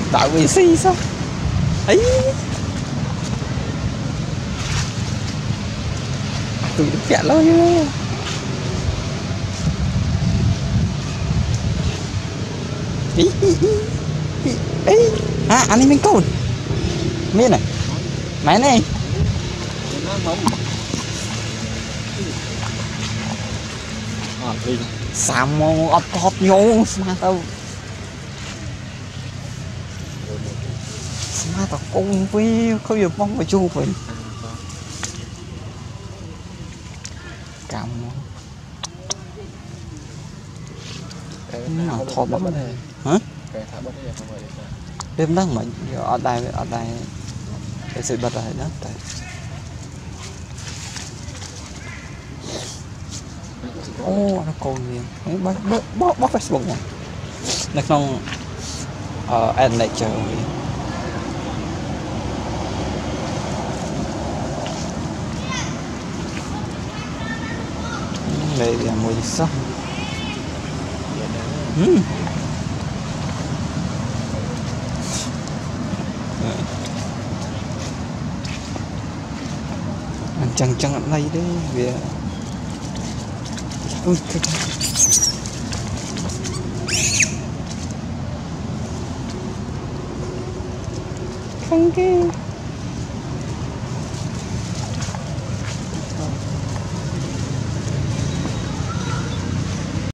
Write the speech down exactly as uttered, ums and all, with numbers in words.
tạo vì xì sao ấy tụi nó kẹt lo chứ ấy à anh ấy mình cồn miên này máy này sao mà ấp hộp nhau mà tao mà tao cung với không được mong mà chu vậy cảm mà thọ bắp hả đêm đó mà ở đây ở đây cái sự bật lại đó tại ô nó còn gì bóc bóc bóc Facebook mà nó không ờ anh lại chờ đây là mùi sắc anh chẳng chẳng ở đây đấy vì ui cái không kia